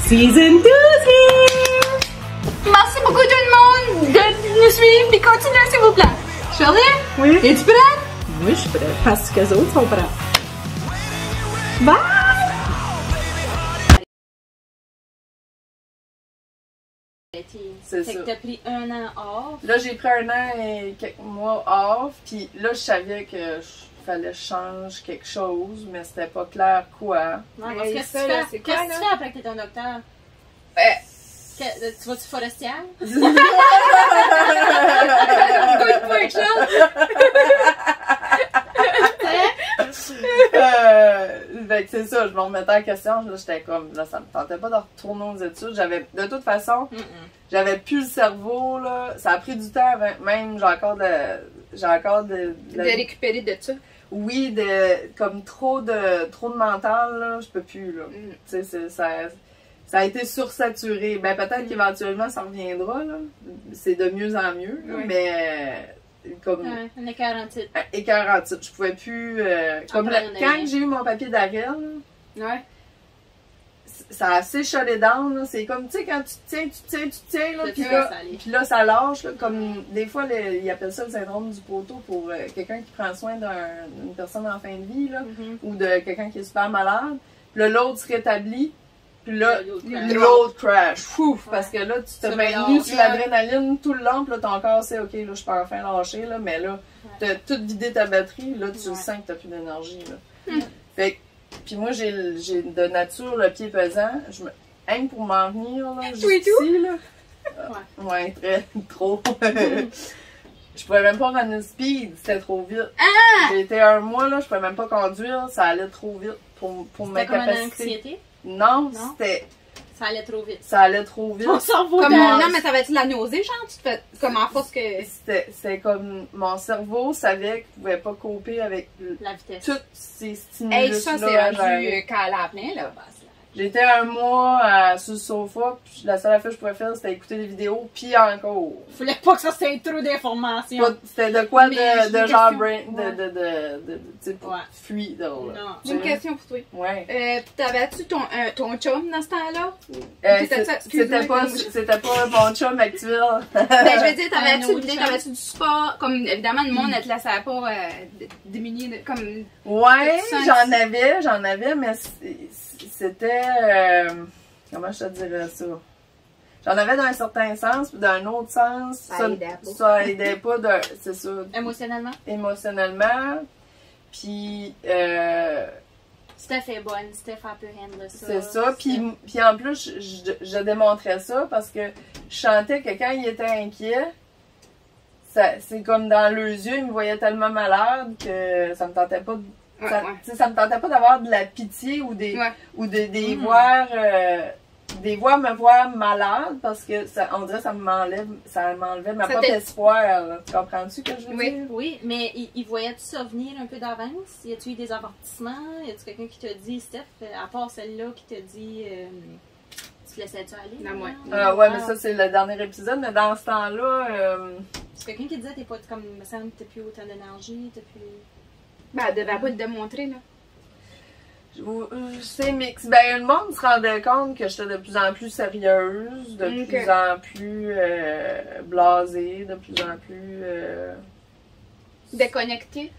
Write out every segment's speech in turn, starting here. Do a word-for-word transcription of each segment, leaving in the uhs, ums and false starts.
Season two is here! Merci beaucoup tout le monde de nous suivre et continuer s'il vous plaît. Charlie? Oui? Es-tu prête? Oui, je suis prête. Parce que les autres sont prêts. Bye! C'est Fait ça. que t'as pris un an off. Là, j'ai pris un an et quelques mois off, puis là, je savais que je fallait changer quelque chose, mais c'était pas clair quoi. Non, Mais parce que ça, tu là, fais, c'est qu'est-ce quoi, que tu là? fais après que t'es un docteur? Euh, Que- tu vas-tu forestière? euh, fait que c'est ça, je me remettais en question, là, j'étais comme, là, ça me tentait pas de retourner aux études, j'avais, de toute façon, Mm-mm. j'avais plus le cerveau, là, ça a pris du temps, avant- même, j'ai encore de, j'ai encore de, de récupérer de ça. oui, de, comme trop de, trop de mental, là, je peux plus, là, Mm. tu sais, c'est- ça, ça a été sursaturé, ben peut-être qu'éventuellement ça reviendra, là, c'est de mieux en mieux, là, Ouais. mais, euh, comme, Ouais, un écart en titre. écœurant titre. Je pouvais plus. Euh, comme prendre le- une quand année. j'ai eu mon papier d'arrêt, là, Ouais. c- ça a assez shutté down. là. C'est comme, tu sais, quand tu te tiens, tu te tiens, tu te tiens, là, Tu puis te là, laisses aller. puis là, ça lâche. Là, comme des fois, le- ils appellent ça le syndrome du poteau pour euh, quelqu'un qui prend soin d'un- d'une personne en fin de vie, là, Mhm. ou de quelqu'un qui est super malade. Puis là, l'autre se rétablit. Puis là, L'autre crash. l'autre crash. Fou! Parce que là, tu te Ça mets relâche. nu sur l'adrénaline tout le long, puis là, ton corps sait, OK, là, je peux enfin lâcher, là, mais là, t'as tout vidé ta batterie, là, tu Ouais. sens que t'as plus d'énergie, là. Hmm. Fait que, puis moi, j'ai j'ai de nature le pied pesant. Je me, rien que pour m'en venir, là, Tout et jusqu'ici, là. euh, ouais, très, trop. Je pouvais même pas run speed, c'était trop vite. Ah! J'ai été un mois, là, je pouvais même pas conduire, ça allait trop vite pour, pour mes C'était comme une capacités. anxiété. Non, Non? c'était, Ça allait trop vite. ça allait trop vite. Ton cerveau Comme, dans- non, mais ça va être de la nausée, genre, tu te fais comme en force que. C'était c'était comme mon cerveau savait qu'il pouvait pas coper avec l- la vitesse. tous ces Hey, stimulus ça, c'est là à rendu gérer. euh, quand elle a plein, là. J'étais un mois à- sur le sofa, puis la seule affaire que je pouvais faire, c'était écouter des vidéos, puis encore. Fallait pas que ça c'est trop d'informations. Pas- C'était de quoi Mais de, j'ai de une genre question. brain, Ouais. de, de, de, de, de, tu sais, pour Ouais. fluide, là. Non. J'ai une question pour toi. Ouais. Euh, t'avais-tu ton, euh, ton chum dans ce temps-là? Euh, C'était c'est- ça, excuse-moi, C'était pas, comme- c'était pas mon chum actuel. Ben, je veux dire, Un t'avais-tu autre l'idée, chum. t'avais-tu du sport? Comme, évidemment, le monde ne te laissait pas euh, d- diminuer, de- comme... Ouais, Tu sens j'en que- avais, j'en avais, mais c'est- c'était. euh, comment je te dirais ça? J'en avais d'un certain sens, puis d'un autre sens, Ça ça, aidait pas. ça aidait pas, de, c'est ça, Émotionnellement, émotionnellement. Puis, euh, Steph est bonne. Steph a pu handle ça. c'est ça. Puis, puis en plus, je, je, je démontrais ça parce que je sentais que quand il était inquiet, ça- c'est comme dans leurs yeux, il me voyait tellement malade que ça me tentait pas de Ouais, Ça, ouais. tu sais, ça me tentait pas d'avoir de la pitié ou des Ouais. ou de, des Mm. voir euh, des voir me voir malade parce que ça, on dirait que ça m'enlève ça m'enlevait ma Ça propre t'est- espoir. là. Tu comprends-tu ce que je veux Oui. dire? Oui, mais il, il voyait-tu ça venir un peu d'avance? Y a-tu eu des avertissements? Y a-tu quelqu'un qui t'a dit, Steph, à part celle-là qui t'a dit, euh, tu te laissais-tu aller? Non, moi. Euh, ouais, mais ça c'est le dernier épisode, mais dans ce temps-là, euh, C'est quelqu'un qui disait, t'es pas comme, me semble que t'as plus autant d'énergie, t'as plus. Ben, elle devait pas te démontrer, là. je- je sais mix. Ben le monde se rendait compte que j'étais de plus en plus sérieuse, de Ok. plus en plus euh, blasée, de plus en plus euh, Déconnecté.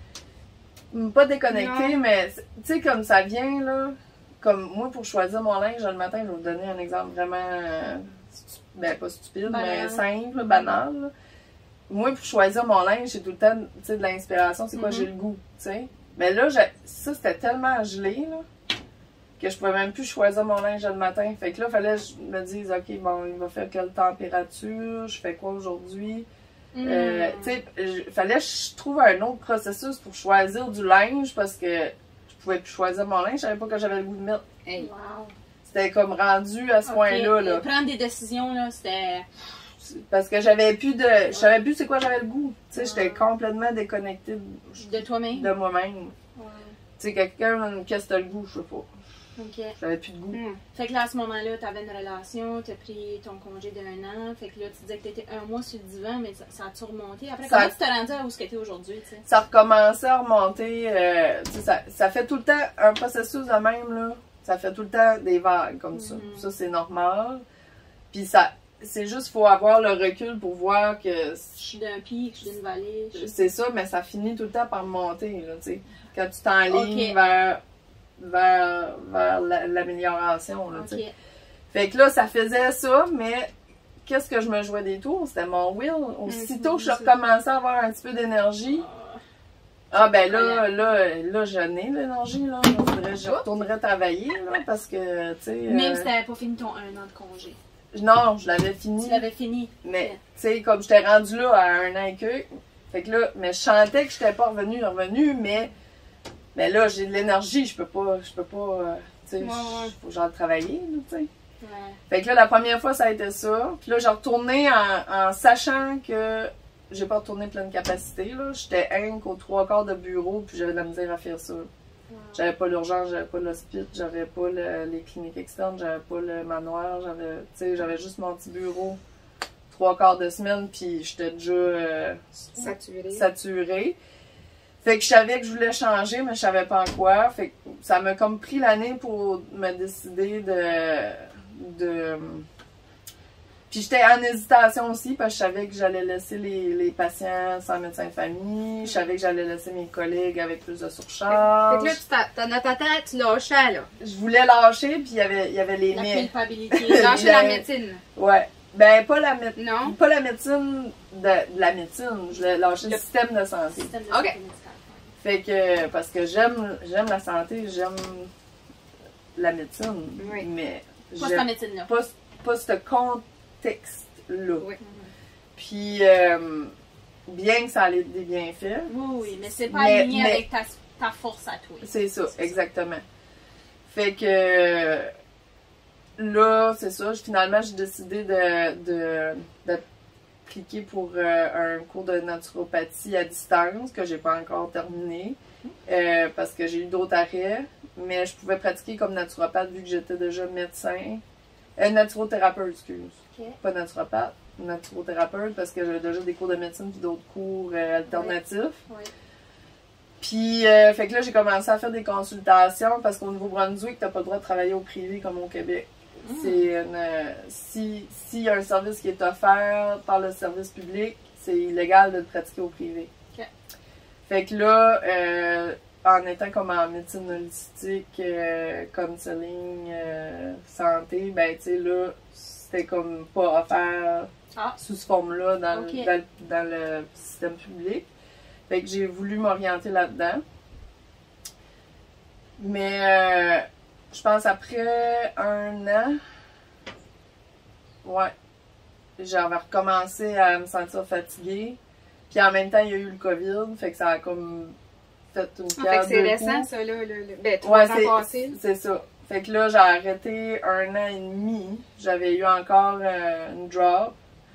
pas déconnecté, Non. mais tu sais, comme ça vient, là. Comme moi, pour choisir mon linge le matin, je vais vous donner un exemple vraiment. euh, stu- ben, pas stupide, Banal. mais simple, banal. là. Moi, pour choisir mon linge, j'ai tout le temps tu sais, de l'inspiration, c'est quoi Mhm. j'ai le goût, tu sais. Mais là, j'ai- ça, c'était tellement gelé, là, que je pouvais même plus choisir mon linge le matin. Fait que là, il fallait que je me dise, OK, bon, il va faire quelle température, je fais quoi aujourd'hui? Euh, tu sais, il fallait que je trouve un autre processus pour choisir du linge parce que je pouvais plus choisir mon linge, je savais pas que j'avais le goût de mettre. Hey. Wow. C'était comme rendu à ce Ok, point-là, et là. Prendre des décisions, là, c'était. Parce que j'avais plus de. Je savais plus c'est quoi j'avais le goût. Tu sais, j'étais complètement déconnectée de, De toi-même. de moi-même. Ouais. Tu sais, quelqu'un, qu'est-ce que t'as le goût, je sais pas. Ok. J'avais plus de goût. Hmm. Fait que là, à ce moment-là, t'avais une relation, t'as pris ton congé d'un an. Fait que là, tu disais que t'étais un mois sur le divan, mais ça, ça a-tu remonté? Après, Ça comment a- tu t'es rendu à où ce que t'es aujourd'hui, tu sais? Ça recommençait à remonter. euh, tu sais, ça, ça fait tout le temps un processus de même, là. Tu Ça fait tout le temps des vagues comme ça. Mhm. Ça, c'est normal. Puis ça, c'est juste, faut avoir le recul pour voir que Je suis d'un pic, je suis d'une vallée. je- c'est ça, mais ça finit tout le temps par monter, là, tu sais. Quand tu t'enlignes Ok. vers, vers, vers la- l'amélioration, là, tu sais. Ok. Fait que là, ça faisait ça, mais qu'est-ce que je me jouais des tours? C'était mon will. Aussitôt que je recommençais à avoir un petit peu d'énergie, ah ben là, là, là, je n'ai l'énergie, là. Je dirais, je retournerais travailler, là, parce que, tu sais... Même euh, si t'avais pas fini ton un an de congé. non, je l'avais fini. Tu l'avais fini. Mais, tu sais, comme j'étais rendue là à un an et que, fait que là, mais je sentais que j'étais pas revenue, revenue, mais, mais là, j'ai de l'énergie, je peux pas, je peux pas, euh, tu sais, Ouais, ouais. faut genre travailler, là, tu sais. Ouais. Fait que là, la première fois, ça a été ça. Puis là, j'ai retourné en, en sachant que j'ai pas retourné pleine capacité, là. J'étais un qu'aux trois quarts de bureau, puis j'avais de la misère à faire ça. J'avais pas l'urgence, j'avais pas l'hospice, j'avais pas le- les cliniques externes, j'avais pas le manoir, j'avais, tu sais, j'avais juste mon petit bureau trois quarts de semaine, puis j'étais déjà euh, Saturé. saturée. Fait que je savais que je voulais changer, mais je savais pas en quoi. Fait que ça m'a comme pris l'année pour me décider de... de... Puis j'étais en hésitation aussi, parce que je savais que j'allais laisser les, les patients sans médecin de famille, je savais que j'allais laisser mes collègues avec plus de Fait surcharge. que là, tu t'as- t'as- dans ta tête, tu lâchais, là. Je voulais lâcher, puis il y avait, il y avait les La mais. culpabilité. Lâcher La- la médecine. Ouais. Ben, pas la, mé- Non? pas la médecine de, de la médecine, je voulais lâcher le Le- système de santé. Système de Ok. santé médicale. Fait que, parce que j'aime, j'aime la santé, j'aime la médecine, Oui. mais Pas cette j'aime médecine-là. pas, pas ce contexte-là. Oui. Puis, euh, bien que ça allait des bienfaits, Oui, oui, mais c'est pas Mais- aligné mais- avec ta, ta force à toi. c'est ça, C'est ça. exactement. Fait que là, c'est ça, je- finalement, j'ai décidé de, de, d'appliquer pour euh, un cours de naturopathie à distance que j'ai pas encore terminé euh, parce que j'ai eu d'autres arrêts, mais je pouvais pratiquer comme naturopathe vu que j'étais déjà médecin. Euh, naturothérapeute, excuse. Ok. Pas naturopathe, naturothérapeute parce que j'avais déjà des cours de médecine puis d'autres cours euh, alternatifs. Oui. Puis, euh, fait que là, j'ai commencé à faire des consultations parce qu'au Nouveau-Brunswick, t'as pas le droit de travailler au privé comme au Québec. Mm. C'est une, euh, si, s'il y a un service qui est offert par le service public, c'est illégal de le pratiquer au privé. Ok. Fait que là, euh, en étant comme en médecine holistique, euh, counseling, euh, santé, ben, tu sais, là, c'était comme pas offert Ah. sous cette forme-là dans, Ok. le, dans, le- dans le système public. Fait que j'ai voulu m'orienter là-dedans. Mais euh, je pense après un an, ouais, j'avais recommencé à me sentir fatiguée. Puis en même temps, il y a eu le COVID, fait que ça a comme fait une Ah, fait pierre que c'est deux récent, coups. ça, là. là, là. Ben, trois Ouais, ans c'est- passés. c'est ça. Fait que là, j'ai arrêté un an et demi. J'avais eu encore euh, une drop.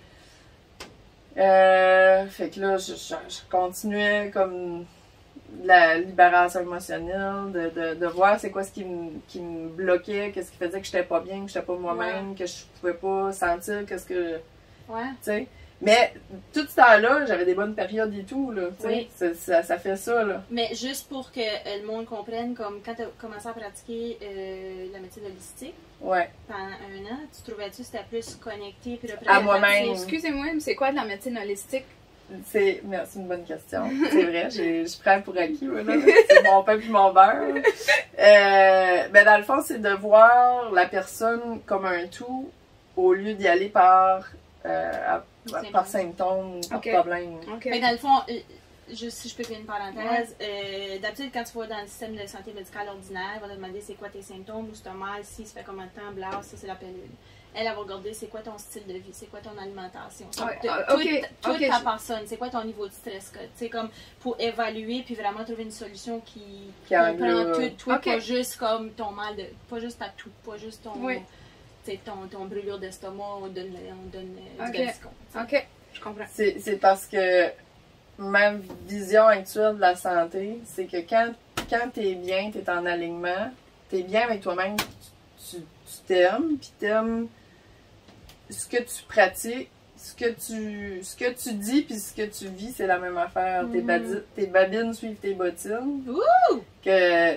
Euh, fait que là, je, je, je continuais comme la libération émotionnelle, de, de, de voir c'est quoi ce qui me, qui me bloquait, qu'est-ce qui faisait que j'étais pas bien, que j'étais pas moi-même, que je pouvais pas sentir qu'est-ce que, Ouais. tu sais. Mais tout ce temps-là, j'avais des bonnes périodes et tout, là, tu sais. Oui. Ça, ça, ça fait ça, là. Mais juste pour que euh, le monde comprenne, comme quand tu as commencé à pratiquer euh, la médecine holistique Ouais. pendant un an, tu trouvais-tu que c'était plus connecté puis À moi-même. Excusez-moi, mais c'est quoi de la médecine holistique? C'est, merci, une bonne question. C'est vrai, j'ai, je prends pour acquis, voilà. C'est mon pain puis mon beurre. Euh, ben, dans le fond, c'est de voir la personne comme un tout au lieu d'y aller par, euh, à- par symptômes, par Ok. problème. OK. Mais dans le fond, euh, juste si je peux faire une parenthèse, euh, d'habitude, quand tu vas dans le système de santé médicale ordinaire, elle va te demander c'est quoi tes symptômes, où c'est un mal, si ça fait combien de temps, bla, ça c'est la pilule. Elle, elle va regarder c'est quoi ton style de vie, c'est quoi ton alimentation, c'est Ouais, de- ah, toute, ok, toute ok, ta je- personne, c'est quoi ton niveau de stress, tu sais, comme pour évaluer puis vraiment trouver une solution qui, Qui comprend englobe. tout, toi, Ok. pas juste comme ton mal de, pas juste ta toux, pas juste ton, Oui. tu sais, ton, ton brûlure d'estomac, on donne, on donne euh, Ok. du Gaviscon, tu sais. OK, je comprends. C'est, c'est parce que ma vision actuelle de la santé, c'est que quand, quand t'es bien, t'es en alignement, t'es bien avec toi-même, tu, tu t'aimes, puis t'aimes ce que tu pratiques, ce que tu, ce que tu dis, puis ce que tu vis, c'est la même affaire. Tes, Mhm. badi- tes babines suivent tes bottines. Wouh! Que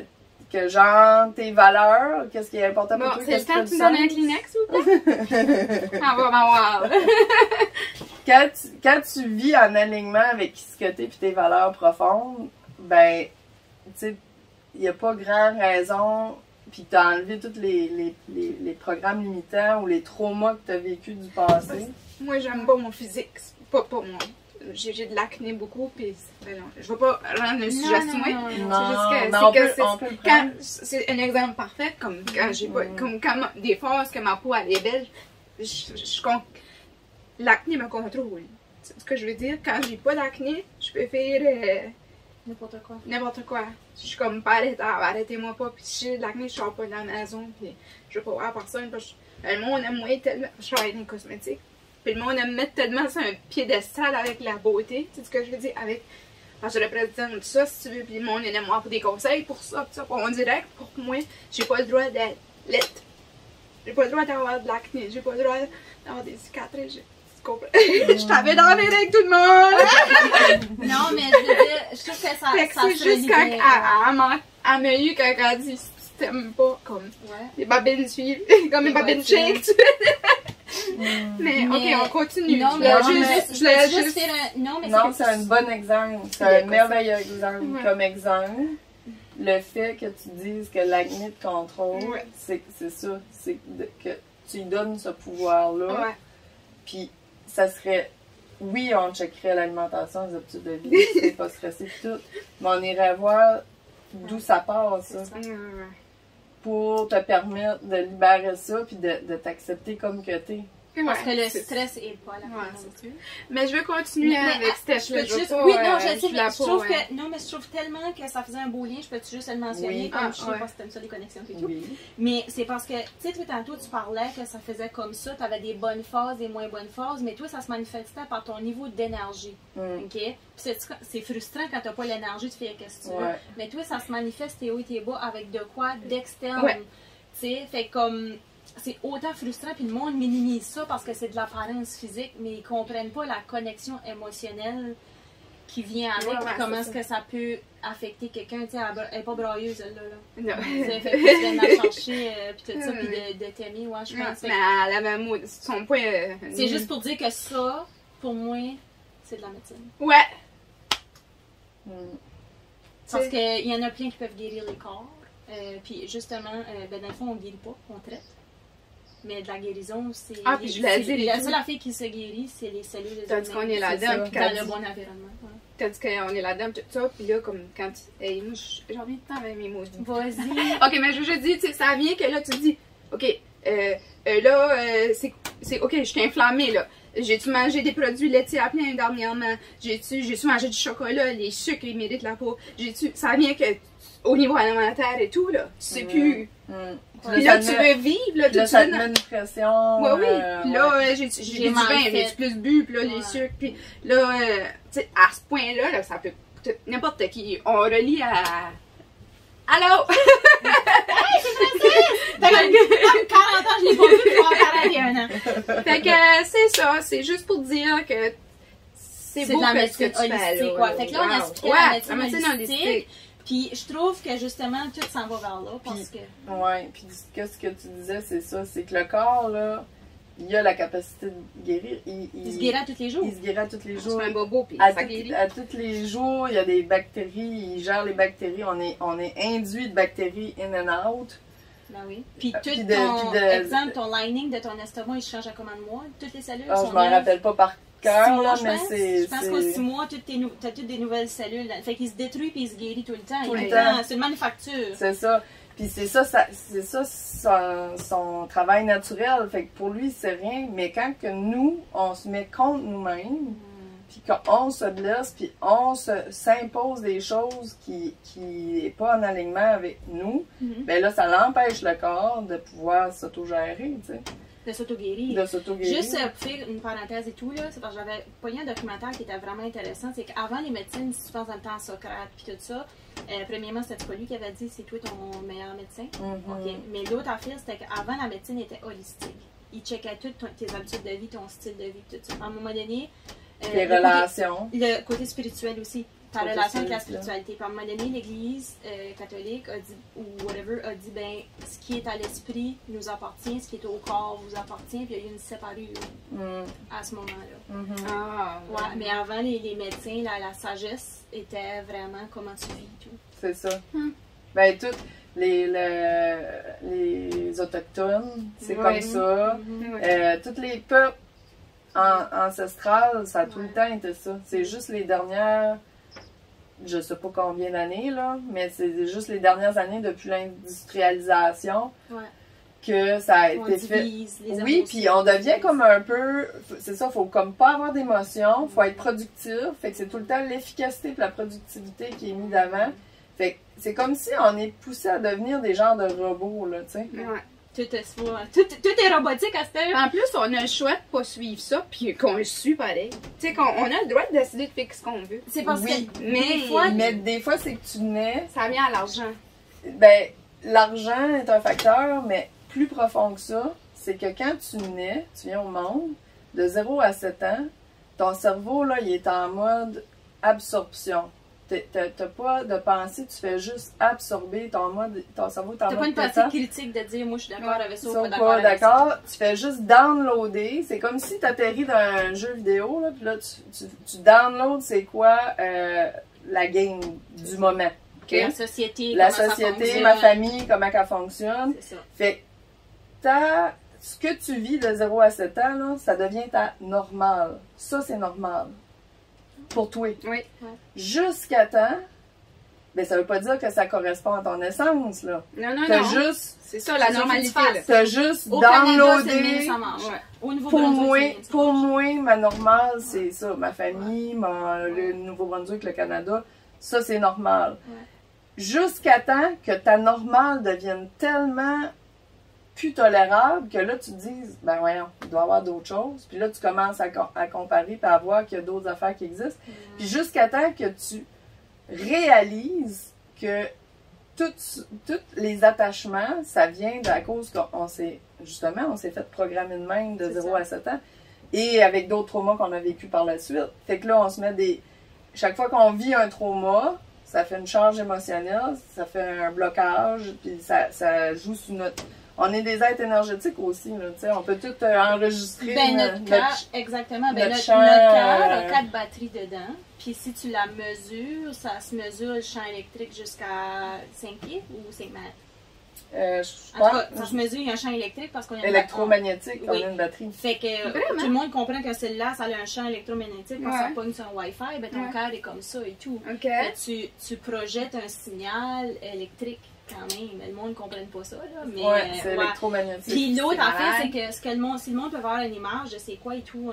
que genre tes valeurs, qu'est-ce qui est important pour Bon, toi, c'est le qu'est-ce temps qui que tu fait me du donnes un sens. Kleenex, s'il vous plaît? On va m'avoir. Quand tu, quand tu vis en alignement avec ce que t'es et tes valeurs profondes, ben, tu sais, il n'y a pas grand raison, puis tu as enlevé tous les, les, les, les programmes limitants ou les traumas que tu as vécu du passé. Moi, j'aime pas mon physique. Pas, pas moi. J'ai j'ai de l'acné beaucoup, puis ben non, je vais pas rendre un sujet non, moi. non, C'est Non, juste que, mais c'est on que peut, c'est- on peut le quand prendre. c'est un exemple parfait, comme quand j'ai pas, Mm. comme quand ma- des fois, parce que ma peau elle est belle, je, je, je con- l'acné me contrôle. C'est ce que je veux dire. Quand j'ai pas d'acné, je peux faire euh, N'importe quoi. n'importe quoi. Je suis comme pas arrêtez, arrêtez-moi pas. Puis si j'ai de l'acné, je sors pas de la maison. Puis je veux pas voir personne. Parce que le monde aime moi tellement. Je travaille dans les cosmétiques. Puis le monde aime mettre tellement sur un piédestal avec la beauté. Tu sais ce que je veux dire? Avec. Parce que je représente ça si tu veux. Puis le monde aime moi pour des conseils pour ça. Puis ça. On dirait que pour moi, j'ai pas le droit d'être laite. J'ai pas le droit d'avoir de l'acné. J'ai pas le droit d'avoir des cicatrices. J'ai- tu comprends? Je t'avais dans les avec tout le monde! Non, mais je veux dire, je trouve que ça, Fait que ça c'est se juste quand elle, libère. elle, elle m'a- elle m'a eu quand elle a dit si tu t'aimes pas, comme Ouais. les babines suivent, comme les Les babines bottines. shake. Mais, Mais- ok, on continue. Non, Je mais voulais non, juste, mais- je voulais juste juste- faire un. Non, mais Non, c'est c'est un bon exemple. C'est Ouais, un merveilleux exemple. Ouais. Comme exemple, le fait que tu dises que l'acné te contrôle, Ouais. c'est c'est ça. C'est de- que tu lui donnes ce pouvoir-là. Ouais. Puis ça serait. Oui, on checkerait l'alimentation, les habitudes de vie, c'est pas stressé pis tout. Mais on irait voir d'où ça part, ça. Ouais, ouais. Pour te permettre de libérer ça puis de, de t'accepter comme que t'es. parce que le c'est- stress est pas la Ouais, non plus. Mais je veux continuer Mais- avec mais, Steph. Je là, peux je veux juste. pas, Oui, non, euh, je sais, je mais la je trouve pas, que. Non, mais je trouve tellement que ça faisait un beau lien, je peux juste le mentionner, Oui. comme Ah, je sais ouais. pas si t'aimes ça, les connexions et tout. Oui. Mais c'est parce que, tu sais, toi, tantôt, tu parlais que ça faisait comme ça, tu avais des bonnes phases, des moins bonnes phases, mais toi, ça se manifestait par ton niveau d'énergie. Mm. OK? Puis c'est c'est frustrant quand t'as pas l'énergie, tu fais qu'est-ce que tu veux. Ouais. Mais toi, ça se manifeste tes hauts et tes bas avec de quoi d'externe. Ouais. Tu sais, fait comme. C'est autant frustrant, puis le monde minimise ça parce que c'est de l'apparence physique, mais ils comprennent pas la connexion émotionnelle qui vient avec, Ouais, ouais, puis comment c'est est-ce que ça peut affecter quelqu'un. Tu sais, elle elle est pas brailleuse, elle, là. là. Non. Tu sais, fait que tu viens de la chercher, euh, puis tout ça, puis de, de t'aimer, ouais, je Non, pense. mais que elle avait un mot, son point. euh, C'est juste pour dire que ça, pour moi, c'est de la médecine. Ouais. Mm. Parce C'est- qu'il y en a plein qui peuvent guérir les corps. Euh, puis justement, euh, ben, dans le fond, on guérit pas, on traite. Mais de la guérison, c'est. Ah, puis je voulais c'est- dire, La les seule affaire qui se guérit, c'est les cellules des Tandis qu'on est là-dedans, ça. puis dans quand le dit- bon environnement. ouais. Tandis qu'on est là-dedans, tout ça, puis là, comme quand. Hey, moi, je- j'en reviens tout le temps avec mes mots. Vas-y. Ok, mais je veux juste dire, tu sais, ça vient que là, tu te dis, ok, euh, euh, là, euh, c'est, c'est, ok, je suis inflammée, là. J'ai-tu mangé des produits laitiers à plein dernièrement? J'ai-tu, j'ai-tu mangé du chocolat? Les sucres, ils méritent la peau. J'ai-tu, ça vient que, au niveau alimentaire et tout, là, tu sais Mm. plus. Mm. Puis ça là, te tu met- veux vivre, là, puis tout là, de ça te suite. met une pression. Ouais, oui. euh, Puis là, ouais. euh, j'ai, j'ai, J'ai bu du mal vin, fait. j'ai plus bu, puis là, les Ouais. sucres. Puis là, euh, tu sais, à ce point-là, là, ça peut, tout- n'importe qui, on relie à. Allô? T'as comme comme quarante ans, je l'ai pas vu, je vais avoir quarante et un ans. Fait que euh, c'est ça, c'est juste pour dire que c'est C'est beau de la que ce médecine que tu fais holistique, là. ouais. Fait que là, on Wow. expliquait Ouais, la médecine médecine holistique. Puis je trouve que justement, tout s'en va vers là parce que. Ouais, puis ce que tu disais, c'est ça, c'est que le corps, là, il a la capacité de guérir. Il, Il se guérit à tous les jours. Il se guérit à tous les Tu jours. fais un bobo, puis À, ça tout- guérit. à tous les jours, il y a des bactéries, il gère les bactéries, on est, on est induit de bactéries in and out. Ben oui. Puis tout Puis de- ton, puis de- exemple, ton lining de ton estomac, il change à combien de mois? Toutes les cellules Ah, sont je m'en neuves. rappelle pas par Six cœur, mois, là, je mais pense. c'est. Je pense qu'au c'est- six mois, tu as toutes des nouvelles cellules. Fait qu'il se détruit puis il se guérit tout le temps. Tout Il le est temps. dans- C'est une manufacture. C'est ça. Puis c'est ça, ça c'est ça son, son travail naturel. Fait que pour lui, c'est rien. Mais quand que nous, on se met contre nous-mêmes, puis qu'on se blesse, puis on se- s'impose des choses qui qui est pas en alignement avec nous, Mhm. ben là, ça l'empêche le corps de pouvoir s'autogérer, tu sais, De s'auto-guérir. de s'auto-guérir. Juste euh, pour faire une parenthèse et tout, là, c'est parce que j'avais pogné un documentaire qui était vraiment intéressant. C'est qu'avant les médecines, si tu penses dans le temps à Socrate puis tout ça, euh, premièrement, c'était pas lui qui avait dit c'est toi ton meilleur médecin. Mhm. OK. Mais l'autre affaire, c'était qu'avant, la médecine était holistique. Il checkait toutes ton- tes habitudes de vie, ton style de vie, tout ça. À un moment donné, euh, Les le côté- relations. le côté spirituel aussi. ta relation avec la spirituelle. spiritualité. Puis à un moment donné, l'Église euh, catholique a dit, ou whatever, a dit, ben, ce qui est à l'esprit nous appartient, ce qui est au corps vous appartient, puis il y a eu une séparure Mm. à ce moment-là. Mhm. Ah, Ouais, mais avant, les, les médecins, la, la sagesse était vraiment comment tu vis et tout. C'est ça. Hmm. Ben, toutes les, le- les Autochtones, c'est Ouais. comme ça. Mhm. Ouais. Euh, tous les peuples an- ancestrales, ça a tout Ouais. le temps été ça. C'est juste les dernières, je sais pas combien d'années, là, mais c'est juste les dernières années depuis l'industrialisation Ouais. que ça a On été fait. divise les Oui, émotions. puis on devient comme un peu, c'est ça, faut comme pas avoir d'émotion, faut être productif, fait que c'est tout le temps l'efficacité et la productivité qui est mise d'avant. Fait que c'est comme si on est poussé à devenir des genres de robots, là, tu sais. Ouais. Tout est, tout, tout est robotique à cette heure. En plus, on a le choix de pas suivre ça, puis qu'on le suit pareil. Tu sais, qu'on on a le droit de décider de faire ce qu'on veut. C'est parce Oui, que mais- des fois, Mais des fois, c'est que tu nais, Ça vient à l'argent. ben, l'argent est un facteur, mais plus profond que ça, c'est que quand tu nais, tu viens au monde, de zéro à sept ans, ton cerveau, là, il est en mode absorption. T'es- T'as t'as pas de pensée, tu fais juste absorber ton mode, ton cerveau est en t'as mode pas une pensée pétant. critique de dire moi je suis d'accord Ouais, avec ça ou Ils sont pas d'accord pas avec ça. d'accord, tu fais juste downloader. C'est comme si tu atterris dans un jeu vidéo, là, puis là, tu, tu, tu downloads c'est quoi euh, la game du moment. ok? La société, La comment ça société, fonctionne. ma famille, comment elle fonctionne. C'est ça. Fait que ta- ce que tu vis de zéro à sept ans, là, ça devient ta normale. Ça, c'est normal. Pour toi. Oui. Jusqu'à temps, ben, ça veut pas dire que ça correspond à ton essence, là. Non, non, T'as non. juste, C'est ça, la C'est ça normalité, qu'il faut que tu là. fasses. t'as juste Au Canada, c'est le downloadé. mille, ça marche. Ouais. Au niveau Pour Brunswick, moi, c'est le mille, ça pour marche. moi, ma normale, c'est ça. Ma famille, mon- le Nouveau-Brunswick, le Canada, ça, c'est normal. Ouais. Jusqu'à temps que ta normale devienne tellement plus tolérable que là, tu te dises, ben voyons, il doit y avoir d'autres choses. Puis là, tu commences à, com- à comparer et à voir qu'il y a d'autres affaires qui existent. Puis jusqu'à temps que tu réalises que tous tous les attachements, ça vient de la cause qu'on s'est, justement, on s'est fait programmer de même de C'est zéro ça. à sept ans. Et avec d'autres traumas qu'on a vécu par la suite. Fait que là, on se met des... Chaque fois qu'on vit un trauma, ça fait une charge émotionnelle, ça fait un blocage, puis ça, ça joue sur notre... On est des êtres énergétiques aussi, là, tu sais. On peut tout euh, enregistrer. Ben, no- notre cœur, exactement. Ben, notre notre, champ, notre cœur a euh, quatre batteries dedans. Puis si tu la mesures, ça se mesure le champ électrique jusqu'à cinq pieds ou cinq mètres. euh, je En tout cas, pense, ça se mesure, il y a un champ électrique parce qu'on a une électromagnétique, Oui. on a une batterie. Fait que Vraiment? tout le monde comprend qu'un cellulaire, ça a un champ électromagnétique. Quand Ouais. ça pogne sur un Wi-Fi, ben ton Ouais. cœur est comme ça et tout. OK. Fait que tu, tu projettes un signal électrique quand même. Le monde ne comprenne pas ça, là. Mais, Ouais, c'est euh, ouais. électromagnétique. Puis l'autre C'est affaire, malade. c'est que ce que le monde, si le monde peut avoir une image de c'est quoi et tout,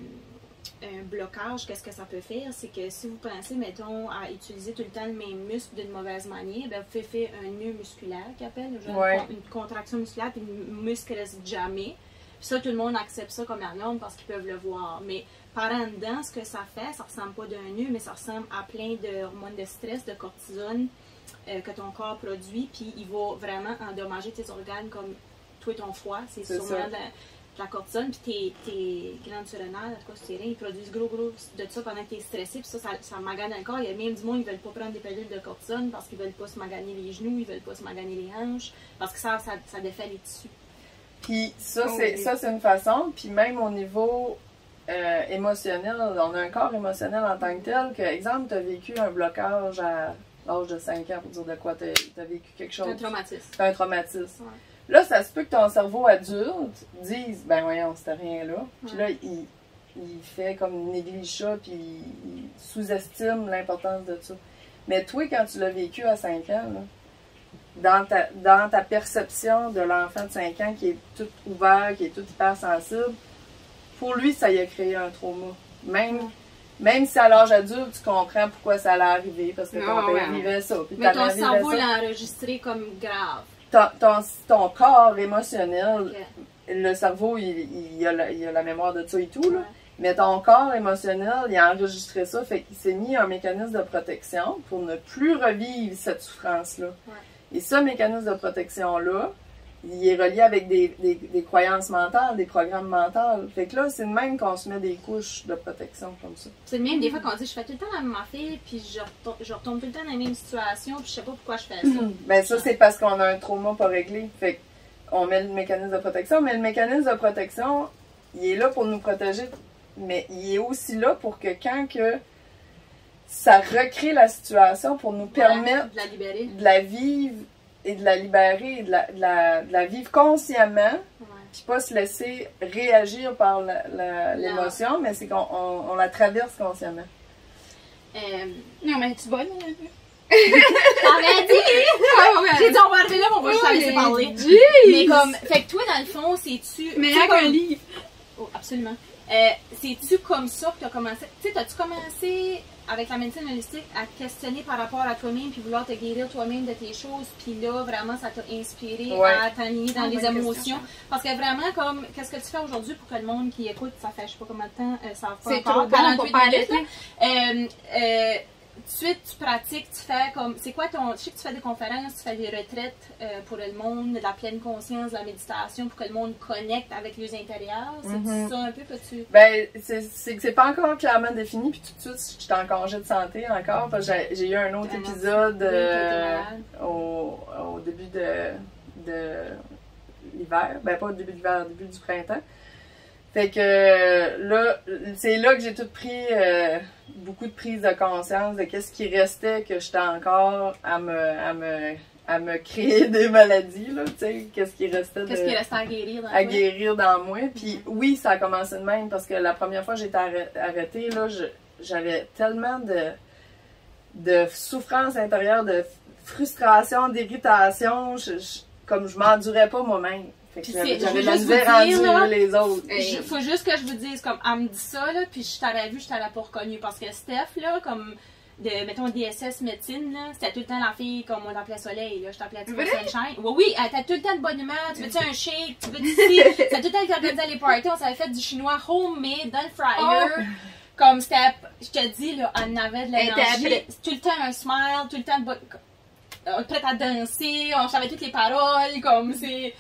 un, un blocage, qu'est-ce que ça peut faire, c'est que si vous pensez, mettons, à utiliser tout le temps le même muscle d'une mauvaise manière, ben vous pouvez faire un nœud musculaire, qui appelle, genre Ouais. une, con- une contraction musculaire, puis le muscle reste jamais. Puis ça, tout le monde accepte ça comme la norme parce qu'ils peuvent le voir. Mais par en dedans, ce que ça fait, ça ressemble pas d'un nœud, mais ça ressemble à plein de hormones de stress, de cortisone, euh, que ton corps produit, puis il va vraiment endommager tes organes comme toi et ton foie. C'est C'est sûrement ça. de la, de la cortisone, puis tes, tes glandes surrénales, en tout cas, c'est rien, ils produisent gros, gros de ça pendant que tu es stressé, puis ça, ça, ça magane le corps. Il y a même du monde qui ne veulent pas prendre des pilules de cortisone parce qu'ils veulent pas se maganer les genoux, ils veulent pas se maganer les hanches, parce que ça, ça, ça défait les tissus. Puis ça, Oh, c'est oui. ça, c'est une façon. Puis même au niveau euh, émotionnel, on a un corps émotionnel en tant que tel. Que, exemple, tu as vécu un blocage à l'âge de cinq ans pour dire de quoi tu as vécu quelque chose. Un traumatisme. C'est un traumatisme. Ouais. Là, ça se peut que ton cerveau adulte dise, ben voyons, c'était rien là. Puis là, il, il fait comme il néglige ça, puis il sous-estime l'importance de ça. Mais toi, quand tu l'as vécu à cinq ans, là, dans ta, dans ta perception de l'enfant de cinq ans qui est tout ouvert, qui est tout hyper sensible, pour lui, ça y a créé un trauma. Même, même si à l'âge adulte, tu comprends pourquoi ça allait arriver, parce que ton Ah, père ouais. vivait ça, puis Mais ta ton mère vivait cerveau ça. l'a enregistré comme grave. Ton, ton, ton corps émotionnel, Ok. le cerveau, il, il, a la, il a la mémoire de ça et tout, là. Ouais. Mais ton corps émotionnel, il a enregistré ça, fait qu'il s'est mis un mécanisme de protection pour ne plus revivre cette souffrance-là. Ouais. Et ce mécanisme de protection-là, il est relié avec des, des, des croyances mentales, des programmes mentaux. Fait que là, c'est de même qu'on se met des couches de protection comme ça. C'est le même, des fois, qu'on dit je fais tout le temps la même affaire, puis je retombe, je retombe tout le temps dans la même situation, puis je sais pas pourquoi je fais ça. Ben ça, c'est parce qu'on a un trauma pas réglé. Fait qu'on met le mécanisme de protection, mais le mécanisme de protection, il est là pour nous protéger, mais il est aussi là pour que quand que ça recrée la situation pour nous permettre ouais, de la libérer, de la vivre et de la libérer, et de la, de la, de la vivre consciemment, ouais. Puis pas se laisser réagir par l'émotion, mais c'est qu'on on, on la traverse consciemment. Euh, non, mais tu vas là. T'avais dit! J'ai dit, on va arriver là, mais on va juste la laisser parler. Jeez. Mais comme, fait que toi, dans le fond, c'est-tu. Meilleur qu'un livre. Oh, absolument. Euh, c'est-tu comme ça que tu as commencé? Tu sais, as-tu commencé avec la médecine holistique à te questionner par rapport à toi-même puis vouloir te guérir toi-même de tes choses, puis là, vraiment, ça t'a inspiré ouais. à t'aligner dans oh, les émotions? Question. Parce que vraiment, comme, qu'est-ce que tu fais aujourd'hui pour que le monde qui écoute, ça fait je sais pas combien de temps, euh, ça va c'est encore, trop bon pour parler. Euh, euh, tout de suite, tu pratiques, tu fais comme. C'est quoi ton. Je sais que tu fais des conférences, tu fais des retraites euh, pour le monde, de la pleine conscience, de la méditation, pour que le monde connecte avec les intérieurs. C'est Mm-hmm. ça un peu que tu. Ben, c'est que c'est pas encore clairement défini, puis tout de suite, j'étais en congé de santé encore, parce que j'ai eu un autre Vraiment. épisode Oui, euh, t'étais au, au début de, de l'hiver. Ben, pas au début de l'hiver, au début du printemps. Fait que là, c'est là que j'ai tout pris euh, beaucoup de prise de conscience de qu'est-ce qui restait que j'étais encore à me, à me, à me créer des maladies, là, tu sais, qu'est-ce qui restait de, Qu'est-ce qui restait à guérir dans à toi? guérir dans moi. Puis oui, ça a commencé de même parce que la première fois que j'ai été arrêtée, là, j'avais tellement de, de souffrance intérieure, de frustration, d'irritation, je, je, comme je m'endurais pas moi-même. J'avais de la misère à endurer les autres. Il faut juste que je vous dise, comme, elle me dit ça, là, puis je t'avais vu, je t'avais pas reconnue. Parce que Steph, là, comme, de, mettons, D S S médecine, là, c'était tout le temps la fille, comme on l'appelait Soleil, là, je t'appelais Tina Sunshine. Oui, oui, elle était tout le temps de bonne humeur, tu veux-tu un shake, tu veux ici. C'était tout le temps qui organisait les parties, on s'avait fait du chinois homemade dans le fryer. Oh. Comme, c'était, je te dis, là, elle avait de l'énergie. Tout le temps un smile, tout le temps de bonne. Prête à danser, on savait toutes les paroles, comme, c'est.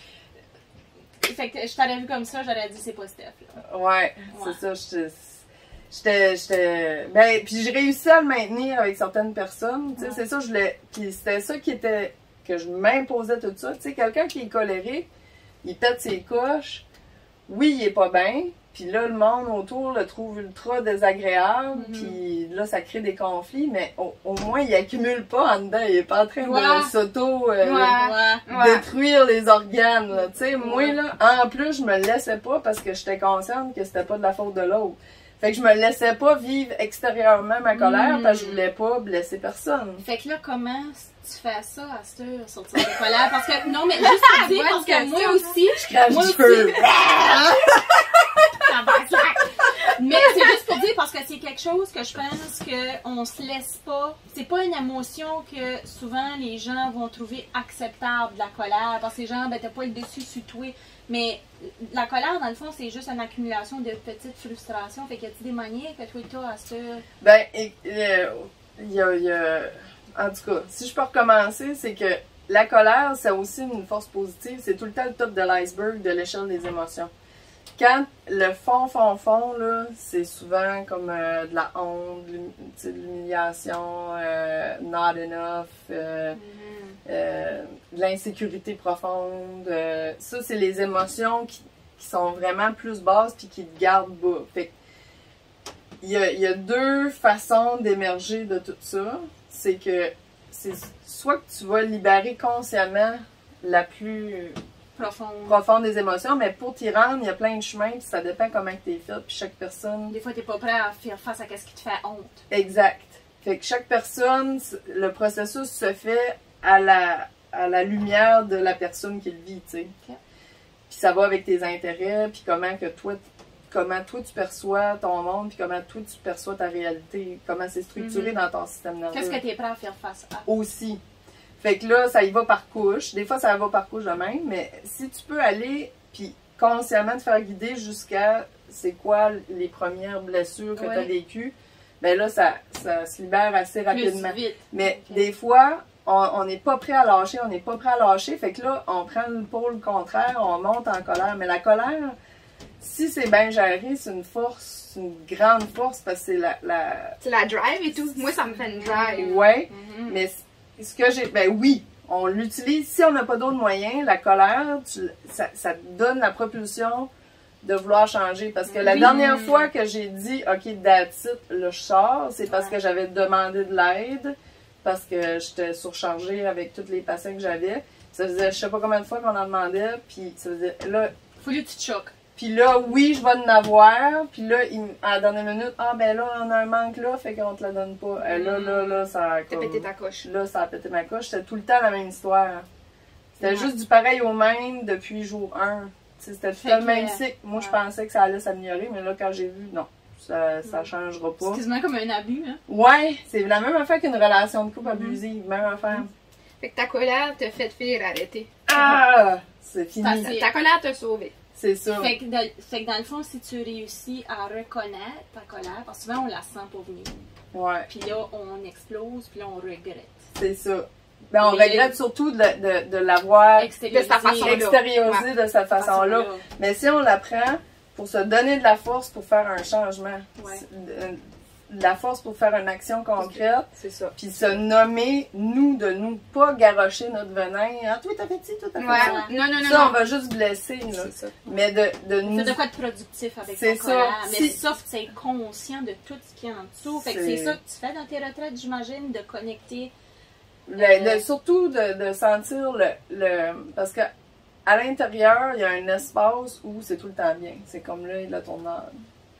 Fait que je t'aurais vu comme ça, j'aurais dit c'est pas Steph. Là. Ouais, ouais. C'est ça. J'étais. J'étais. Ben, puis j'ai réussi à le maintenir avec certaines personnes. Tu sais, ouais. C'est ça, je l'ai. Puis c'était ça qui était. Que je m'imposais tout ça. Tu sais, quelqu'un qui est colérique, il pète ses couches. Oui, il est pas bien. Puis là, le monde autour le trouve ultra désagréable. Mm-hmm. Puis là, ça crée des conflits. Mais au, au moins, il accumule pas en dedans. Il est pas en train ouais. de s'auto euh, ouais. détruire ouais. les organes. Tu sais, ouais. moi, là, en plus, je me laissais pas parce que j'étais consciente que c'était pas de la faute de l'autre. Fait que je me laissais pas vivre extérieurement ma colère mm. parce que je voulais pas blesser personne. Fait que là, comment tu fais ça à cette heure, sortir de colère? Parce que, non, mais juste pour dire, parce que moi aussi, je crache moi du aussi, feu. Mais c'est juste pour dire parce que c'est quelque chose que je pense qu'on se laisse pas. C'est pas une émotion que souvent les gens vont trouver acceptable, de la colère. Parce que les gens, ben t'as pas le dessus sur toi. Mais la colère, dans le fond, c'est juste une accumulation de petites frustrations. Fait qu'il y a des manières que toi et toi à ça. Ben, il y a, y a. En tout cas, si je peux recommencer, c'est que la colère, c'est aussi une force positive. C'est tout le temps le top de l'iceberg de l'échelle des émotions. Quand le fond, fond, fond, là, c'est souvent comme euh, de la honte, de l'humiliation, euh, not enough, euh, mm-hmm. euh, de l'insécurité profonde. Euh, ça, c'est les émotions qui, qui sont vraiment plus basses puis qui te gardent bas. Fait il y a, il y a deux façons d'émerger de tout ça. C'est que c'est soit que tu vas libérer consciemment la plus profonde, profonde des émotions, mais pour t'y rendre, il y a plein de chemins, puis ça dépend comment tu es fait, puis chaque personne... Des fois, t'es pas prêt à faire face à ce qui te fait honte. Exact. Fait que chaque personne, le processus se fait à la, à la lumière de la personne qui le vit, tu sais. Okay. Puis ça va avec tes intérêts, puis comment que toi, comment toi tu perçois ton monde, puis comment toi tu perçois ta réalité, comment c'est structuré mm-hmm. dans ton système nerveux. Qu'est-ce que tu es prêt à faire face à? Aussi. Fait que là, ça y va par couche. Des fois, ça va par couche de même, mais si tu peux aller, puis consciemment te faire guider jusqu'à c'est quoi les premières blessures que oui. tu as vécues, ben là, ça, ça se libère assez rapidement. Plus vite. Mais okay. des fois, on n'est pas prêt à lâcher, on n'est pas prêt à lâcher. Fait que là, on prend le pôle contraire, on monte en colère. Mais la colère, si c'est bien géré, c'est une force, c'est une grande force parce que c'est la, la... C'est la drive et tout. Moi, ça me fait une drive. Ouais, Mhm. mais ce que j'ai... Ben oui, on l'utilise. Si on n'a pas d'autres moyens, la colère, tu- ça, ça te donne la propulsion de vouloir changer. Parce que la Oui. dernière fois que j'ai dit, OK, that's it, là, je sors, c'est parce Ouais. que j'avais demandé de l'aide, parce que j'étais surchargée avec tous les patients que j'avais. Ça faisait, je sais pas combien de fois qu'on en demandait, puis ça faisait, là, Faut que tu te choques. puis là, oui, je vais en avoir, puis là, il, à la dernière minute, ah, ben là, on a un manque là, fait qu'on te la donne pas. Et là, là, là, ça a T'as comme... pété ta coche. Là, ça a pété ma coche. C'était tout le temps la même histoire. C'était Ouais. juste du pareil au même depuis jour un. T'sais, c'était tout Fait le même que, cycle. Moi, je ouais. pensais que ça allait s'améliorer, mais là, quand j'ai vu, non, ça, ça Ouais. changera C'est pas. quasiment comme un abus, hein. Ouais, c'est la même affaire qu'une relation de couple Mhm. abusive. Même affaire. Fait que ta colère t'a fait faire arrêter. Ah! C'est fini. C'est assez. Ta colère t'a sauvé. C'est ça. Fait que, dans, fait que dans le fond, si tu réussis à reconnaître ta colère, parce que souvent on la sent pas venir, Ouais, puis là on explose, puis là on regrette. c'est ça. Ben, on Mais- regrette surtout de, de, de l'avoir Extérioriser. De sa façon. extériorisé de cette façon-là. Façon-là. Mais si on la prend pour se donner de la force pour faire un changement, Ouais. de, de la force pour faire une action concrète, C'est ça. puis se nommer, nous, de nous, pas garrocher notre venin. Ah, toi, t'as fait ci, toi, t'as fait Ouais. ça. Non, non, non, Ça, on non. va juste blesser, là. C'est ça. Mais de, de nous... C'est de quoi de productif avec C'est ton ça. colère. Mais Si- sauf que tu es conscient de tout ce qui est en dessous. Fait que C'est- c'est ça que tu fais dans tes retraites, j'imagine, de connecter. Le- Euh, de- surtout de, de sentir le, le... Parce que à l'intérieur, il y a un espace où c'est tout le temps bien. C'est comme là, la tournade.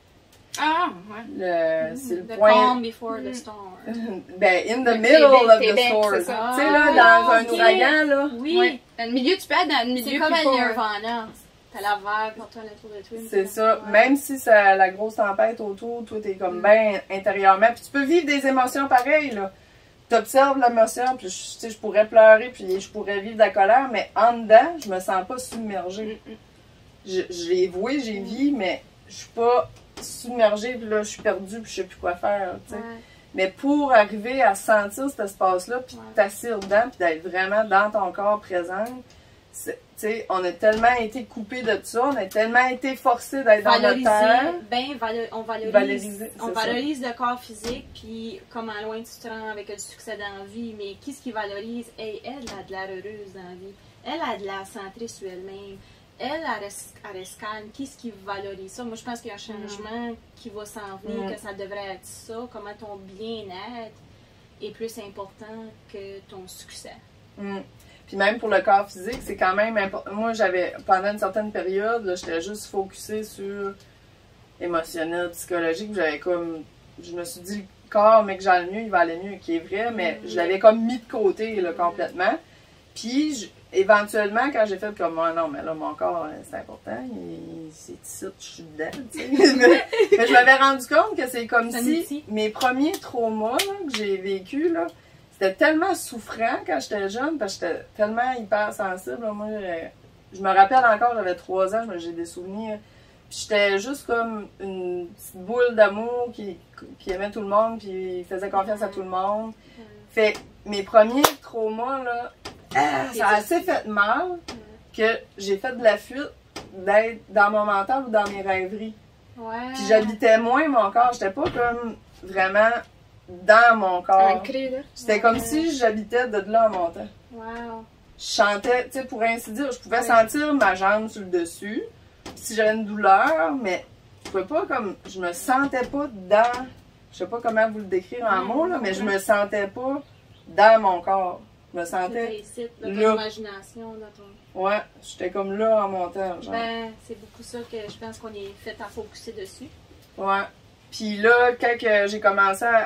Ah, ouais. Le, c'est le The point... calm before the Mm. storm. Ben, in the Le middle Québec, of the Québec, storm. c'est Tu ça. sais, là, Ah, dans un ok. ouragan, là. Oui, Ouais. Dans le milieu, tu peux être dans le milieu c'est comme puis à pas- Nirvana. T'as la vague pour toi, la tour de Twin. C'est ça. Même si c'est la grosse tempête autour, toi, t'es comme bien intérieurement. Puis tu peux vivre des émotions pareilles, là. T'observes l'émotion, puis je, tu sais, je pourrais pleurer, puis je pourrais vivre de la colère, mais en dedans, je me sens pas submergée. Mm, mm. Je, je l'ai voué, j'ai vu, mais je suis pas submergée, puis là, je suis perdue, puis je sais plus quoi faire, tu sais. Ouais. Mais pour arriver à sentir cet espace-là, puis Ouais. t'assir dedans, puis d'être vraiment dans ton corps présent, c'est- tu sais, on a tellement été coupés de ça, on a tellement été forcés d'être dans notre Valoriser, terre. ben, valo- on valorise, Valoriser, on c'est ça. valorise le corps physique, puis comment loin tu te rends avec le succès dans la vie, mais qui ce qui valorise? Hey, elle a de l'air heureuse dans la vie, elle a de l'air centrée sur elle-même, elle, elle reste, elle reste calme, qui ce qui valorise ça? Moi, je pense qu'il y a un changement qui va s'en venir, Mm. que ça devrait être ça, comment ton bien-être est plus important que ton succès. Mm. Puis même pour le corps physique, c'est quand même important. Moi, j'avais, pendant une certaine période, là, j'étais juste focusée sur émotionnel, psychologique. J'avais comme, je me suis dit, le corps, mais que j'aille mieux, il va aller mieux, qui est vrai, mais Mm. je l'avais comme mis de côté, là, complètement. Puis, je- éventuellement, quand j'ai fait comme, ah non, mais là, mon corps, euh, c'est important, il- c'est ici, je suis dedans, tu sais. mais, mais je m'avais rendu compte que c'est comme C'est un si outil. mes premiers traumas, là, que j'ai vécu, là, c'était tellement souffrant quand j'étais jeune, parce que j'étais tellement hypersensible. Là. Moi, je, je me rappelle encore, j'avais trois ans, j'ai des souvenirs. Puis j'étais juste comme une petite boule d'amour qui, qui aimait tout le monde, puis faisait confiance à tout le monde. Fait que mes premiers traumas, là, ah, ça a assez fait mal que j'ai fait de la fuite d'être dans mon mental ou dans mes rêveries. Ouais. Puis j'habitais moins mon corps, j'étais pas comme vraiment dans mon corps. Ancré, là. C'était comme si j'habitais de là en montant. Wow. Je chantais, tu sais, pour ainsi dire, je pouvais Ouais. sentir ma jambe sur le dessus, si j'avais une douleur, mais je pouvais pas comme, je me sentais pas dans, je sais pas comment vous le décrire en Ouais, mots, là, mais ouais. je me sentais pas dans mon corps. Je me Tu sentais, ici, dans ton là. imagination, dans ton... ouais, j'étais comme là en montant, genre. Ben, c'est beaucoup ça que je pense qu'on est fait à focuser dessus. Ouais. Puis là, quand que j'ai commencé à,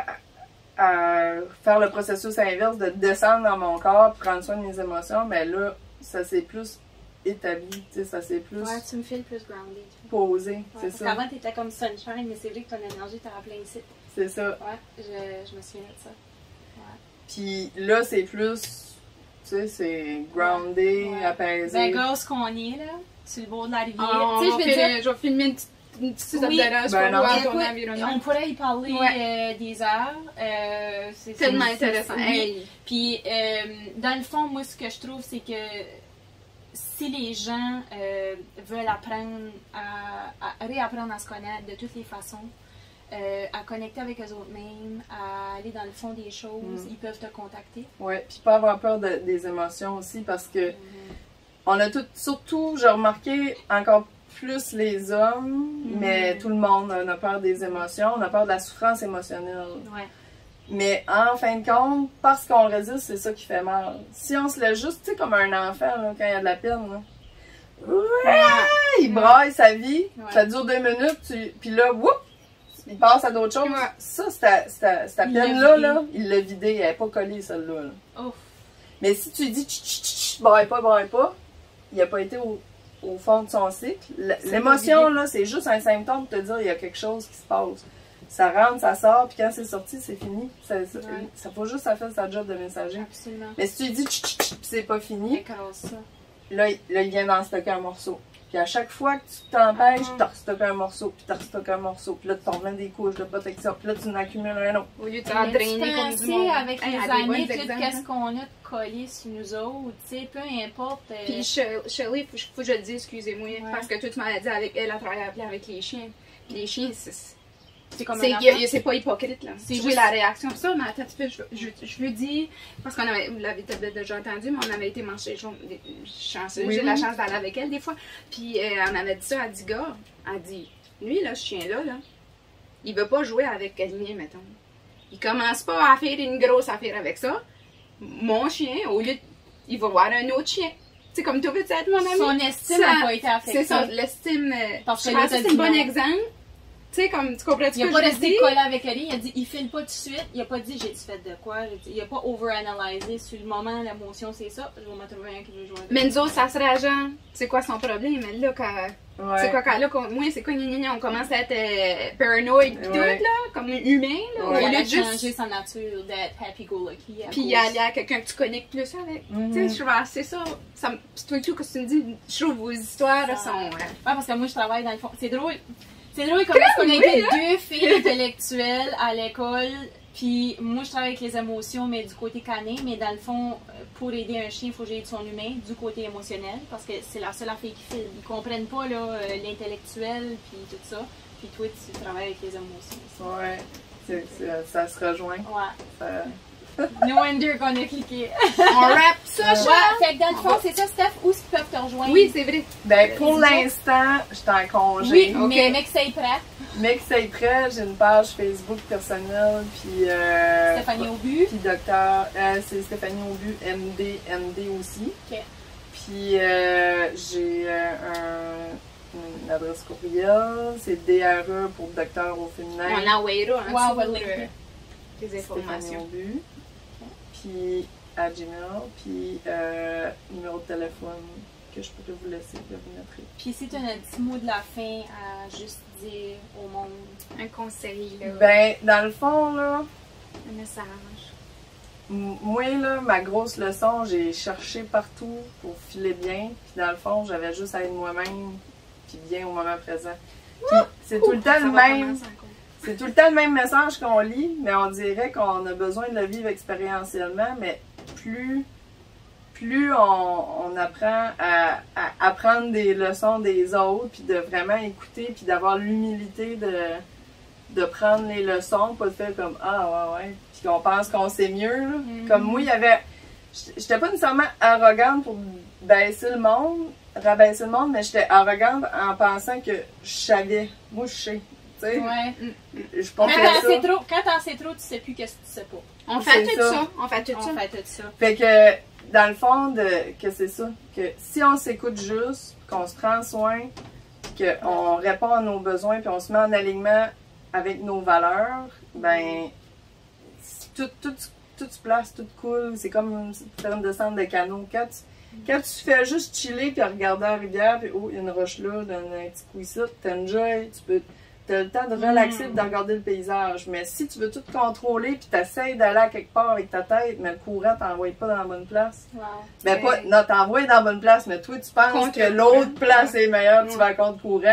à faire le processus inverse de descendre dans mon corps, prendre soin de mes émotions, mais là, ça s'est plus établi, tu sais, ça s'est plus Ouais, tu me files plus grounded. posé, Ouais, c'est parce ça. qu'avant, t'étais comme sunshine, mais c'est vrai que ton énergie t'en plein ici. C'est ça. Ouais, je, je me souviens de ça. Puis là, c'est plus, tu sais, c'est groundé, Ouais. apaisé. Ben, gars, ce qu'on est, là, sur le bord de la rivière. Ah, tu sais, on je va veux faire- dire... je vais filmer une petite une petite épisode Oui. de danse Ben pour non. voir Écoute, ton environnement. on pourrait y parler Ouais. euh, des heures. Euh, c'est c'est- Tellement c'est- intéressant. oui. Hey. Puis, euh, dans le fond, moi, ce que je trouve, c'est que si les gens euh, veulent apprendre à, à réapprendre à se connaître de toutes les façons, euh, à connecter avec eux autres mêmes, à aller dans le fond des choses, Mm. ils peuvent te contacter. Ouais, puis pas avoir peur de- des émotions aussi parce que on a tout, surtout, j'ai remarqué encore plus les hommes, Mhm. mais tout le monde on a peur des émotions, on a peur de la souffrance émotionnelle. Ouais. Mais en fin de compte, parce qu'on résiste, c'est ça qui fait mal. Si on se laisse juste, tu sais, comme un enfant, là, quand il y a de la peine, là. Ouais, il braille sa vie, Ouais. ça dure deux minutes, tu- puis là, whoop, il passe à d'autres choses. Ouais. Ça, cette, cette, cette Il l'a peine-là, vidé. là, il l'a vidée, elle n'est pas collée, celle-là. là. Ouf. Mais si tu lui dis, tch, tch, tch, braille pas, braille pas, il n'a pas été au, au fond de son cycle. L- C'est L'émotion, pas là, c'est juste un symptôme de te dire il y a quelque chose qui se passe. Ça rentre, ça sort, puis quand c'est sorti, c'est fini. Ça, ça, Ouais. ça faut juste ça fait sa job de messager. Absolument. Mais si tu lui dis, tch, tch, tch, puis c'est pas fini, Écrase ça. là, il- là, il vient d'en stocker un morceau. Puis à chaque fois que tu t'empêches, Ah. tu restockes un morceau, puis tu restockes un morceau, puis là, tu t'en mets des couches de protection, puis là, tu en accumules un autre. Au lieu de Mais t'en tu drainer comme du pensais, monde. avec Hey, les à des années, bons tout exemples, qu'est-ce hein. qu'on a de collé sur nous autres, tu sais, peu importe. euh, Puis Shirley, Shirley, faut, faut que je le dise, excusez-moi, Ouais. parce que toi tu m'as dit avec elle, elle travaille avec les chiens. Puis les chiens, c'est c'est comme c'est un y a- enfant. y a- c'est pas hypocrite là. C'est C'est juste- la réaction. Puis ça, mais attends un petit peu, je, je, je veux dire, parce qu'on avait, vous l'avez peut-être déjà entendu, mais on avait été manger jaune, des- chanceux, Oui, j'ai oui. la chance d'aller avec elle des fois. Puis euh, on avait dit ça, elle dit, gars, elle dit, lui là, ce chien-là, là, il veut pas jouer avec Aligné, mettons. Il commence pas à faire une grosse affaire avec ça. Mon chien, au lieu de, il va voir un autre chien. Tu sais, comme tu veux être mon ami. Son estime Ça- n'a pas été affectée. C'est ça, l'estime. euh, Parce que je là, pense que t'as c'est un dit bon non. exemple. Tu sais, comme tu comprends ce Il que n'a pas je veux resté dire? collé avec elle, il a dit il file pas tout de suite, il a pas dit j'ai-tu fait de quoi, J'ai dit- il a pas over-analysé sur le moment, l'émotion c'est ça, je vais m'en trouver un qui veut jouer avec. Mais nous autres, ça serait genre, c'est quoi son problème? Mais là, quand. Ouais. C'est quoi, quand là, qu'on- moi, c'est quoi, gna, gna, gna, on commence à être euh, paranoïde pis tout, Ouais. là, comme humain, là. Ouais. Au Il lieu a de changé juste. sa nature d'être happy-go-lucky. à Puis cause- y aller à quelqu'un que tu connectes plus avec. Mhm. Tu sais, je vois, c'est ça. ça me- Pis toi, tout, que tu me dis, je trouve vos histoires, là, Ça- sont. euh, Ouais, parce que moi je travaille dans le fond. C'est drôle. C'est drôle comment est-ce qu'on a été deux filles intellectuelles à l'école. Puis moi je travaille avec les émotions, mais du côté canin. Mais dans le fond, euh, pour aider un chien, il faut que j'aide son humain du côté émotionnel. Parce que c'est la seule affaire qui file. Ils comprennent pas là, euh, l'intellectuel, puis tout ça. Puis toi, tu travailles avec les émotions. Ouais. C'est- c'est- ça se rejoint. Ouais. Ça- No wonder qu'on a cliqué. On rap ça, Ouais, Charles? fait que dans le fond, c'est ça, Steph, où est-ce qu'ils peuvent te rejoindre? Oui, c'est vrai. Ben, pour Dis-moi. l'instant, je suis en congé. Oui, Ok. mais mec, c'est prêt. Mais que c'est prêt, j'ai une page Facebook personnelle, puis... Euh, Stéphanie Aubu. Puis docteur, euh, c'est Stéphanie Aubu, M D, M D aussi. Ok. Puis euh, j'ai euh, un, une adresse courriel, c'est D R E pour docteur au féminin. On a Wairo, hein, Ouais, on va sur, le euh, linker. les Stéphanie informations. Aubu. Puis à Gmail, puis euh, numéro de téléphone que je pourrais vous laisser, que vous mettrez. Puis si tu as un petit mot de la fin à juste dire au monde. Un conseil, là. Ben, dans le fond, là, Un message. M- Moi, là, ma grosse leçon, j'ai cherché partout pour filer bien. Puis dans le fond, j'avais juste à être moi-même, puis bien au moment présent. Puis c'est tout le temps Ça le va même. commencer encore. C'est tout le temps le même message qu'on lit, mais on dirait qu'on a besoin de le vivre expérientiellement. Mais plus, plus on, on apprend à, à apprendre des leçons des autres, puis de vraiment écouter, puis d'avoir l'humilité de, de prendre les leçons, pas de faire comme ah ouais ouais, puis qu'on pense qu'on sait mieux. Là. Mhm. Comme moi, il y avait. J'étais pas nécessairement arrogante pour baisser le monde, rabaisser le monde, mais j'étais arrogante en pensant que je savais. Moi, je sais. Tu sais, Ouais. je Quand pensais t'en ça. sais trop, quand t'en sais trop, tu sais plus qu'est-ce que tu sais pas. On fait C'est tout ça. ça. On fait tout ça. On fait tout ça. Fait que, dans le fond, de, que c'est ça, que si on s'écoute juste, qu'on se prend soin, qu'on répond à nos besoins, puis on se met en alignement avec nos valeurs, ben, tout, tout, tout se place, tout coule. C'est comme faire une descente de canot. Quand tu, quand tu fais juste chiller, puis regarder la rivière, puis oh, il y a une roche là, donne un petit coup ici, t'enjoy, tu peux. T'as le temps de relaxer et de regarder le paysage. Mais si tu veux tout contrôler puis t'essayes d'aller à quelque part avec ta tête, mais le courant t'envoie pas dans la bonne place. Wow. Ben Ouais. pas, non, t'envoies dans la bonne place, mais toi tu penses Contre que le l'autre courant. place est meilleure, tu Ouais. vas contre courant.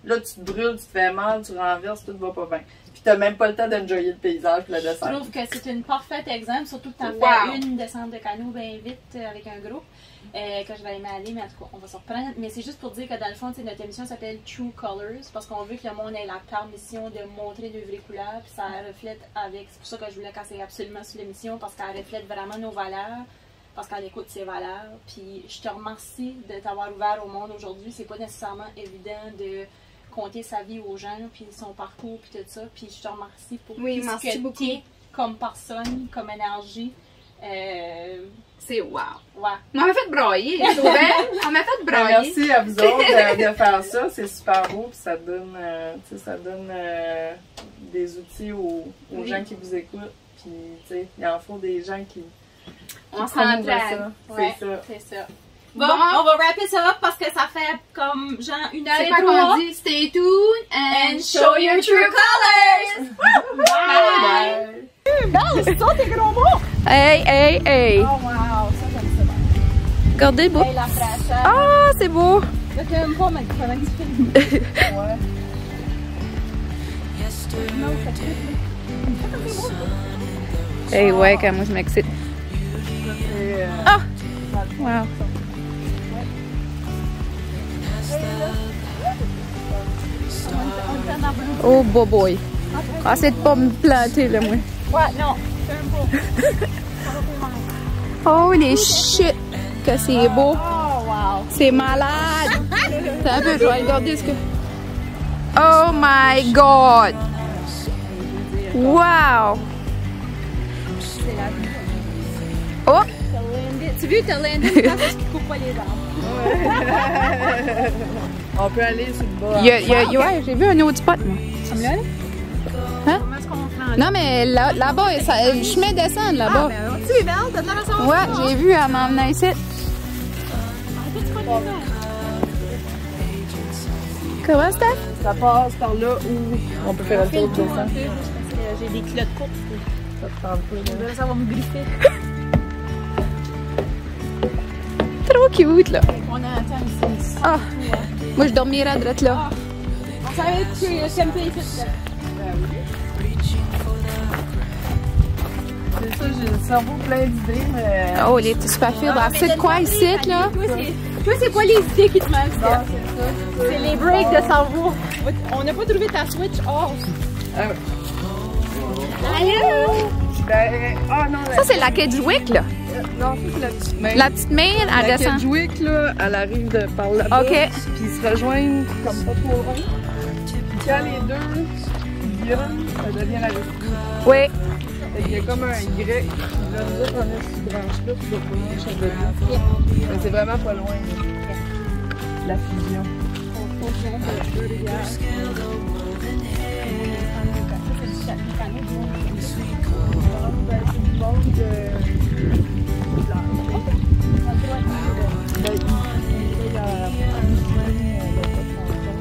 Là, tu te brûles, tu te fais mal, tu renverses, tout va pas bien. Puis t'as même pas le temps d'enjoyer le paysage et la descente. Je trouve que c'est un parfait exemple, surtout que t'en Wow. fais une descente de canot bien vite euh, avec un groupe. Euh, que je vais aimer aller, mais en tout cas, on va se reprendre. Mais c'est juste pour dire que dans le fond, notre émission s'appelle True Colors, parce qu'on veut que le monde ait la permission de montrer de vraies couleurs, puis ça reflète avec. C'est pour ça que je voulais casser absolument sur l'émission, parce qu'elle reflète vraiment nos valeurs, parce qu'elle écoute ses valeurs. Puis je te remercie de t'avoir ouvert au monde aujourd'hui. C'est pas nécessairement évident de conter sa vie aux gens, puis son parcours, puis tout ça. Puis je te remercie pour Oui, tout merci ce que beaucoup. t'es comme personne, comme énergie. Euh, C'est wow. ouais. On m'a fait brailler, Sauvelle. On m'a fait brailler. Merci à vous autres de, de faire ça, c'est super beau, puis ça donne, euh, tu sais, ça donne euh, des outils aux, aux Oui. gens qui vous écoutent, puis tu sais, il en faut des gens qui, qui On promouvent s'entraide. ça, Ouais, c'est ça. c'est ça. Bon, Bon. on va wrapper ça up parce que ça fait comme genre une heure C'est et quoi trois. qu'on dit? Stay tuned and, And show your true colors! Bye! Hey, hey, hey! Oh wow, ça j'aime ça bien. Regardez le beau. Hey, la fraîcheur. Ah, c'est beau! Là, tu aimes pas, mais pendant que tu filmes. Ouais. Hey, ouais, quand moi je m'excite. Et, euh, Ah! Wow! Oh, boy, boy. Ah, c'est de pas me planter, là, moi. Ouais, non, c'est un beau. Holy shit! Que c'est beau! Oh wow. C'est malade! C'est un peu, je vais regarder ce que. Oh my god! Wow! Oh! T'as landé. Tu veux, t'as landé une place qui coupe pas les arbres. on peut aller sur le bas. Il y a, il y a- il y a- ouais, j'ai vu un autre spot, moi. Comme là, là? Hein? Comment est-ce qu'on fait en Non, mais là- là-bas, ça- le chemin descend là-bas. Tu es belle, t'as de la façon. Ouais, j'ai vu en m'emmenant ici. Comment c'était? Ça passe par là où on peut faire un tour de descente. J'ai des culottes courtes. Ça te tente pas, là. Là, ça va me griffer. Trop cute, là. On entend ici. Ah! Moi, je dormirais à droite là. On savait que tu aimes pas les filles. C'est ça, j'ai le cerveau plein d'idées, mais... Oh, les petits super fibres. Ah, c'est de quoi ici, là? Toi, c'est quoi les idées qui te manquent? Non, c'est ça. C'est les breaks de cerveau. On n'a pas trouvé ta Switch off. Ah, Allô? ben, ah non, la, Ça, c'est la Kedgewick, là. non, ça, c'est la petite main. La petite main, elle La descend. Kedgewick, là, elle arrive de par là-bas. OK. Puis ils se rejoignent comme pas trop loin. Puis quand les deux viennent, ça devient la réciproque. Oui. Fait qu'il y a comme un Y. Puis là, nous autres, on est sur cette branche-là, puis on va venir chaque de Mais c'est vraiment pas loin, là. La fusion.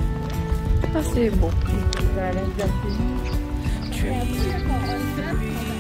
Ah, c'est beau. Dans la